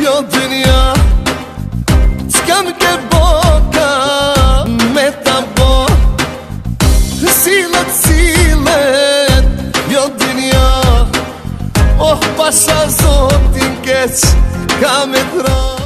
jo dynja s'kam ke boka me ta bo Silet, jo dynja Oh, pasha zotin keq ka me tra